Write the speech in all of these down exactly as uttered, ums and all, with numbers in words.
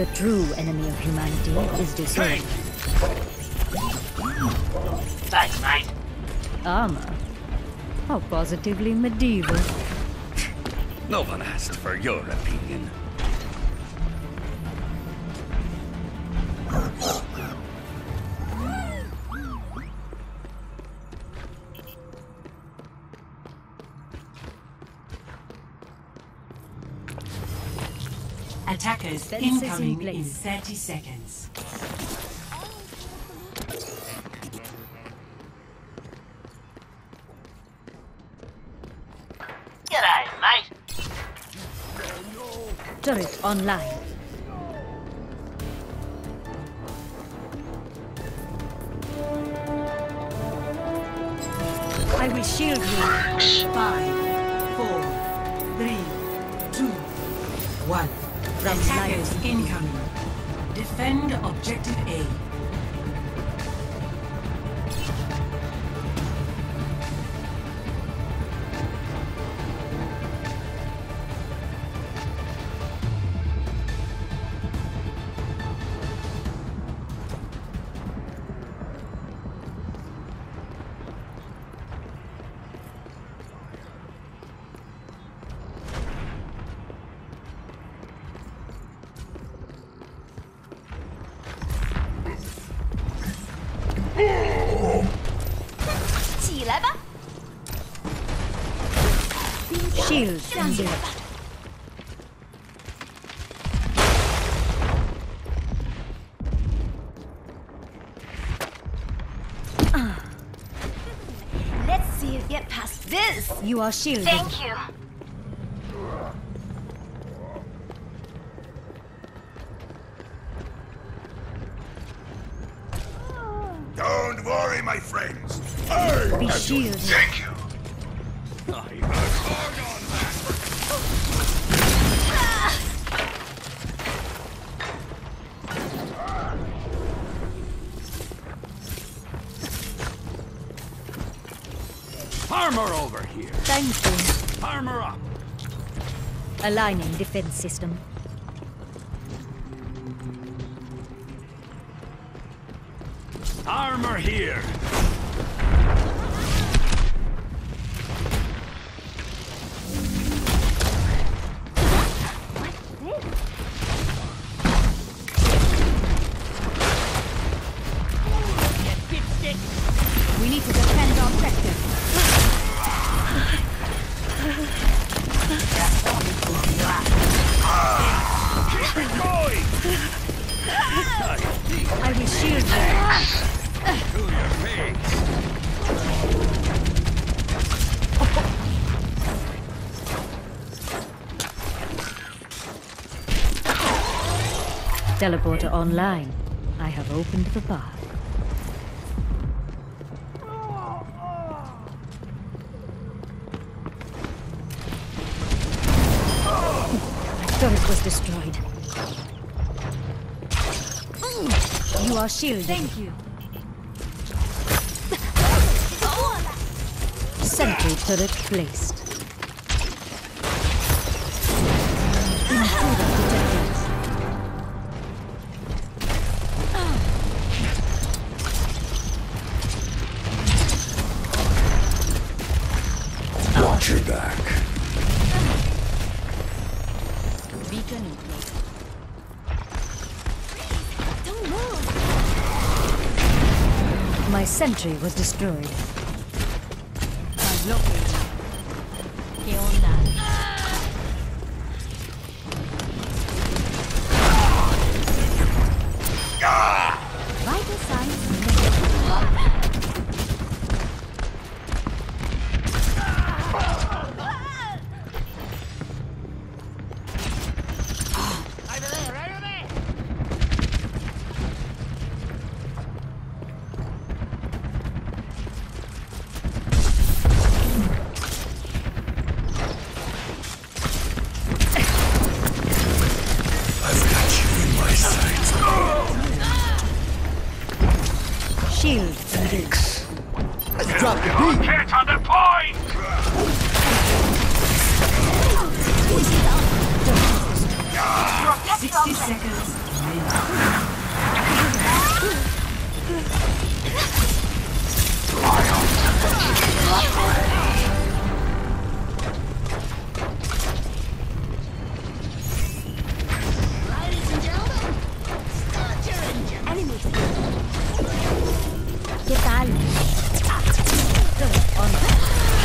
The true enemy of humanity is disorder. Thanks, mate. Armor? How positively medieval. No one asked for your opinion. Attackers Fences in incoming in place. thirty seconds. G'day, mate. Turret online. I will shield you. Five, four, three, two, one. From Attackers light. incoming. Defend objective A. Shield engaged. Let's see you get past this. You are shielded. Thank you. Don't worry, my friends. I Be have your- shielded. Thank you. Armor over here! Thank you. Armor up! Aligning defense system. Armor here! We need to defend our objective. Keep it going! I will shield you. To your face! Teleporter online. I have opened the path. My turret was destroyed. You are shielded. Thank you. Sentry turret placed. Intruder detected. Watch your back. Beacon in place. Don't move. My sentry was destroyed. Translocated. ¿Qué onda? Vital signs negative. I've got you in my sights. Shield engaged. Let's drop the beat. Rocket on the point! sixty seconds ¿Qué tal? Turret online.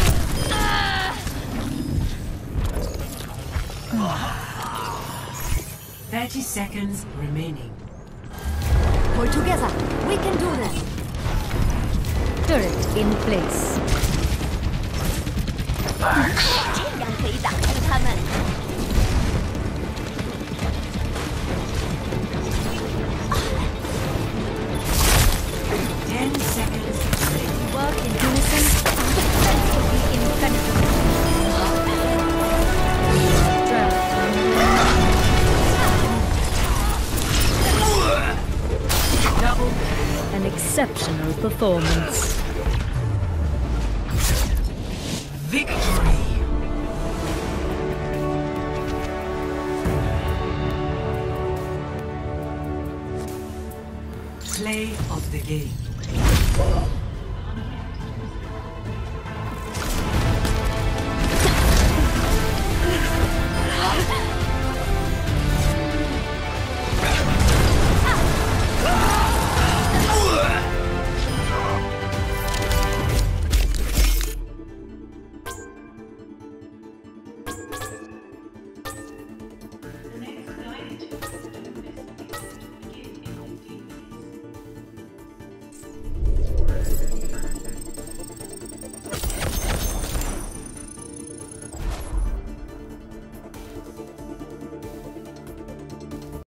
thirty seconds remaining. We're together. We can do this. Turret in place. 这样可以打住他们。 Ten seconds remaining. Work in unison. Defense will be impenetrable. Double. An exceptional performance. Victory! Play of the game.